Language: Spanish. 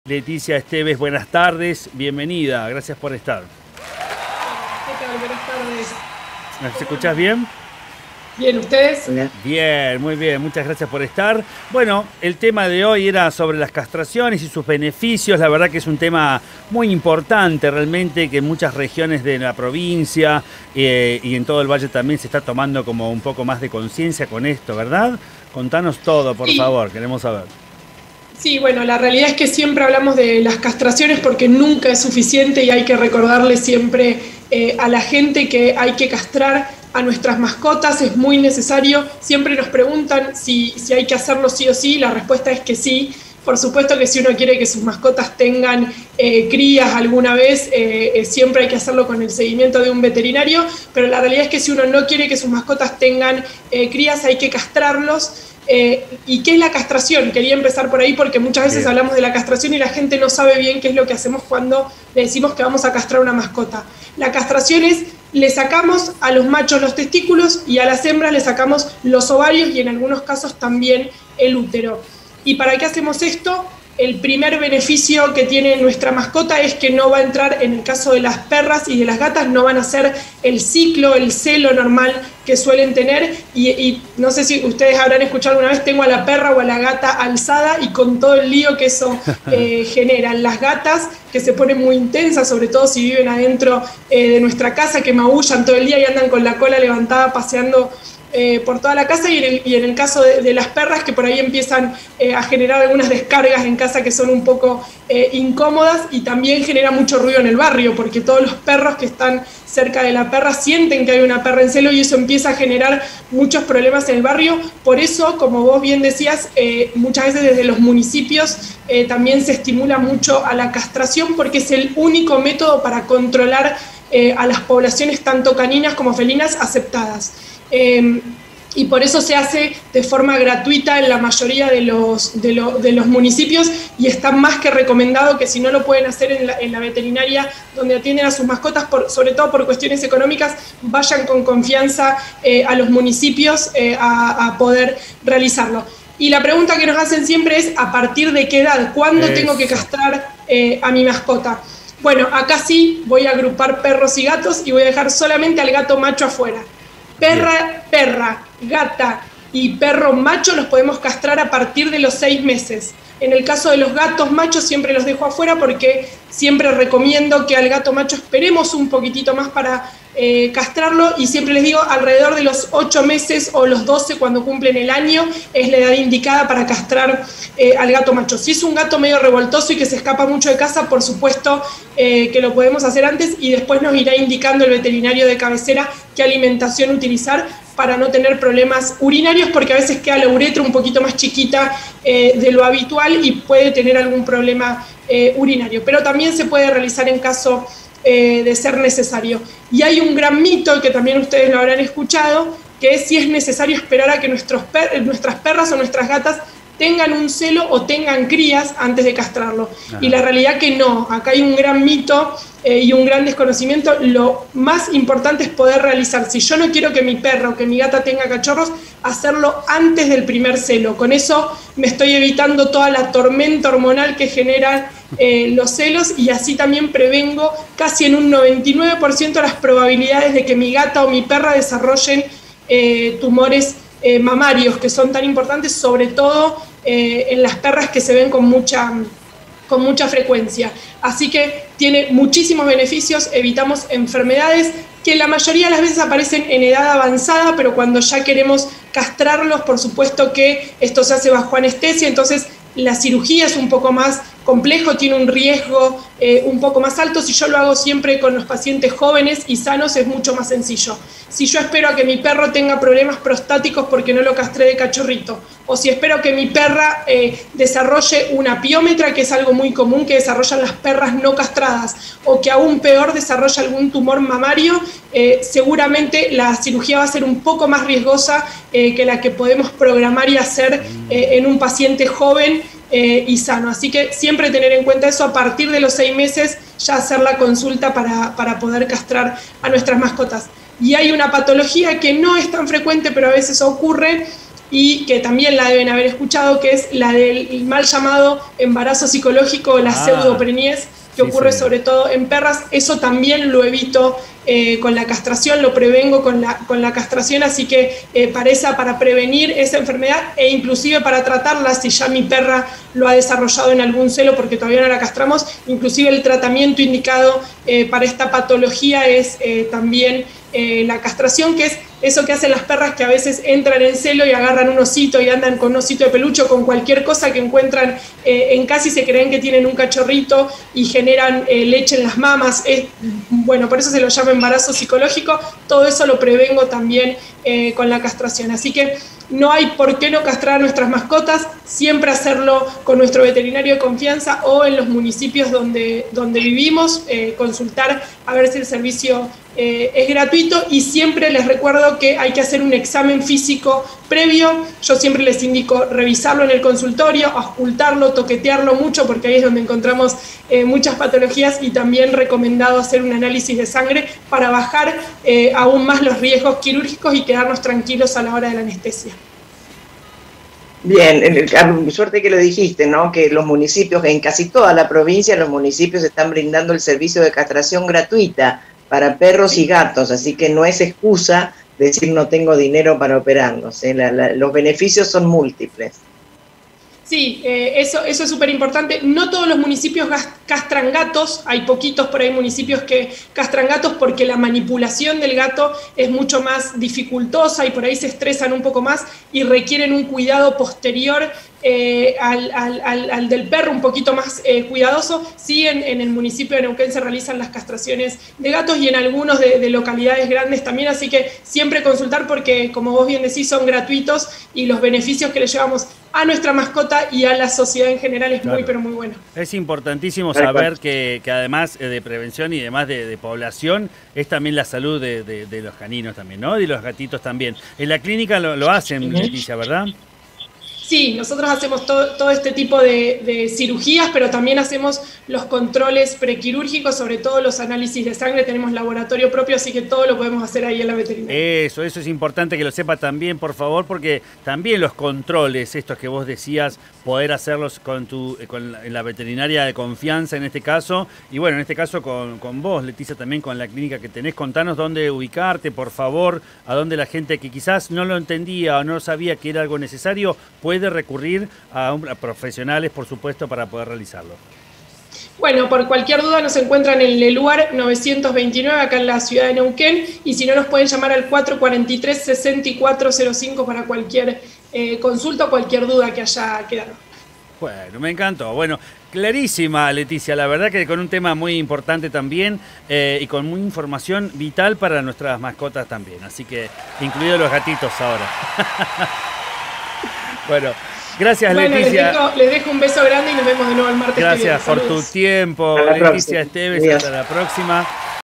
Leticia Esteves, buenas tardes, bienvenida, gracias por estar. ¿Qué tal? Buenas tardes. ¿Me escuchás bien? Bien, ¿ustedes? Bien, muy bien, muchas gracias por estar. Bueno, el tema de hoy era sobre las castraciones y sus beneficios. La verdad que es un tema muy importante realmente, que en muchas regiones de la provincia y en todo el valle también se está tomando como un poco más de conciencia con esto, ¿verdad? Contanos todo, por favor, queremos saber. Sí, bueno, la realidad es que siempre hablamos de las castraciones porque nunca es suficiente y hay que recordarle siempre a la gente que hay que castrar a nuestras mascotas, es muy necesario. Siempre nos preguntan si hay que hacerlo sí o sí, la respuesta es que sí. Por supuesto que si uno quiere que sus mascotas tengan crías alguna vez, siempre hay que hacerlo con el seguimiento de un veterinario, pero la realidad es que si uno no quiere que sus mascotas tengan crías, hay que castrarlos. ¿Y qué es la castración? Quería empezar por ahí porque muchas veces hablamos de la castración y la gente no sabe bien qué es lo que hacemos cuando le decimos que vamos a castrar una mascota. La castración es, le sacamos a los machos los testículos y a las hembras le sacamos los ovarios y en algunos casos también el útero. ¿Y para qué hacemos esto? El primer beneficio que tiene nuestra mascota es que no va a entrar, en el caso de las perras y de las gatas, no van a hacer el ciclo, el celo normal que suelen tener. Y no sé si ustedes habrán escuchado alguna vez, tengo a la perra o a la gata alzada y con todo el lío que eso genera. Las gatas, que se ponen muy intensas, sobre todo si viven adentro de nuestra casa, que maullan todo el día y andan con la cola levantada paseando por toda la casa, y en el caso de las perras, que por ahí empiezan a generar algunas descargas en casa que son un poco incómodas y también genera mucho ruido en el barrio, porque todos los perros que están cerca de la perra sienten que hay una perra en celo y eso empieza a generar muchos problemas en el barrio. Por eso, como vos bien decías, muchas veces desde los municipios también se estimula mucho a la castración porque es el único método para controlar a las poblaciones tanto caninas como felinas aceptadas. Y por eso se hace de forma gratuita en la mayoría de los municipios y está más que recomendado que si no lo pueden hacer en la veterinaria donde atienden a sus mascotas, sobre todo por cuestiones económicas, vayan con confianza a los municipios a poder realizarlo. Y la pregunta que nos hacen siempre es ¿a partir de qué edad? ¿Cuándo tengo que castrar a mi mascota? Bueno, acá sí voy a agrupar perros y gatos y voy a dejar solamente al gato macho afuera. Perra, gata y perro macho los podemos castrar a partir de los 6 meses. En el caso de los gatos machos siempre los dejo afuera porque siempre recomiendo que al gato macho esperemos un poquitito más para castrarlo y siempre les digo alrededor de los 8 meses o los 12 cuando cumplen el año es la edad indicada para castrar al gato macho. Si es un gato medio revoltoso y que se escapa mucho de casa, por supuesto que lo podemos hacer antes y después nos irá indicando el veterinario de cabecera qué alimentación utilizar para no tener problemas urinarios, porque a veces queda la uretra un poquito más chiquita de lo habitual y puede tener algún problema urinario. Pero también se puede realizar en caso de ser necesario. Y hay un gran mito, que también ustedes lo habrán escuchado, que es si es necesario esperar a que nuestras perras o nuestras gatas tengan un celo o tengan crías antes de castrarlo. Ajá. Y la realidad que no, acá hay un gran mito y un gran desconocimiento. Lo más importante es poder realizar, si yo no quiero que mi perra o que mi gata tenga cachorros, hacerlo antes del primer celo. Con eso me estoy evitando toda la tormenta hormonal que generan los celos y así también prevengo casi en un 99% las probabilidades de que mi gata o mi perra desarrollen tumores mamarios, que son tan importantes, sobre todo en las perras que se ven con mucha frecuencia. Así que tiene muchísimos beneficios, evitamos enfermedades que la mayoría de las veces aparecen en edad avanzada, pero cuando ya queremos castrarlos, por supuesto que esto se hace bajo anestesia, entonces la cirugía es un poco más complejo, tiene un riesgo un poco más alto. Si yo lo hago siempre con los pacientes jóvenes y sanos es mucho más sencillo. Si yo espero a que mi perro tenga problemas prostáticos porque no lo castré de cachorrito, o si espero que mi perra desarrolle una piómetra, que es algo muy común que desarrollan las perras no castradas, o que aún peor desarrolla algún tumor mamario, seguramente la cirugía va a ser un poco más riesgosa que la que podemos programar y hacer en un paciente joven y sano. Así que siempre tener en cuenta eso, a partir de los 6 meses ya hacer la consulta para poder castrar a nuestras mascotas. Y hay una patología que no es tan frecuente, pero a veces ocurre, y que también la deben haber escuchado, que es la del mal llamado embarazo psicológico, la pseudopreñez, que ocurre sobre todo en perras. Eso también lo evito con la castración, lo prevengo con la castración, así que para prevenir esa enfermedad e inclusive para tratarla, si ya mi perra lo ha desarrollado en algún celo porque todavía no la castramos, inclusive el tratamiento indicado para esta patología es también la castración, que es eso que hacen las perras que a veces entran en celo y agarran un osito y andan con un osito de peluche o con cualquier cosa que encuentran en casa y se creen que tienen un cachorrito y generan leche en las mamas. Bueno, por eso se lo llama embarazo psicológico. Todo eso lo prevengo también con la castración. Así que no hay por qué no castrar a nuestras mascotas, siempre hacerlo con nuestro veterinario de confianza o en los municipios donde vivimos, consultar a ver si el servicio es gratuito, y siempre les recuerdo que hay que hacer un examen físico previo. Yo siempre les indico revisarlo en el consultorio, auscultarlo, toquetearlo mucho, porque ahí es donde encontramos muchas patologías, y también recomendado hacer un análisis de sangre para bajar aún más los riesgos quirúrgicos y quedarnos tranquilos a la hora de la anestesia. Bien, suerte que lo dijiste, ¿no? Que los municipios, en casi toda la provincia, los municipios están brindando el servicio de castración gratuita para perros y gatos, así que no es excusa decir no tengo dinero para operarlos, ¿eh? Los beneficios son múltiples. Sí, eso es súper importante. No todos los municipios castran gatos, hay poquitos por ahí municipios que castran gatos porque la manipulación del gato es mucho más dificultosa y por ahí se estresan un poco más y requieren un cuidado posterior al del perro, un poquito más cuidadoso. Sí, en el municipio de Neuquén se realizan las castraciones de gatos y en algunos de localidades grandes también, así que siempre consultar porque, como vos bien decís, son gratuitos y los beneficios que le llevamos a nuestra mascota y a la sociedad en general es muy, pero muy bueno. Es importantísimo saber que además de prevención y además de población, es también la salud de los caninos también, ¿no? Y de los gatitos también. En la clínica lo hacen, Leticia, ¿verdad? Sí, nosotros hacemos todo este tipo de cirugías, pero también hacemos los controles prequirúrgicos, sobre todo los análisis de sangre, tenemos laboratorio propio, así que todo lo podemos hacer ahí en la veterinaria. Eso es importante que lo sepa también, por favor, porque también los controles, estos que vos decías, poder hacerlos en la veterinaria de confianza en este caso, y bueno, en este caso con vos, Leticia, también con la clínica que tenés. Contanos dónde ubicarte, por favor, a dónde la gente que quizás no lo entendía o no sabía que era algo necesario, puede recurrir a profesionales, por supuesto, para poder realizarlo. Bueno, por cualquier duda nos encuentran en el lugar 929, acá en la ciudad de Neuquén, y si no nos pueden llamar al 443-6405 para cualquier consulta o cualquier duda que haya quedado. Bueno, me encantó. Bueno, clarísima, Leticia, la verdad que con un tema muy importante también y con muy información vital para nuestras mascotas también, así que incluidos los gatitos ahora. Bueno, gracias, Leticia. Les dejo un beso grande y nos vemos de nuevo el martes. Gracias por tu tiempo, Leticia Esteves. Hasta la próxima.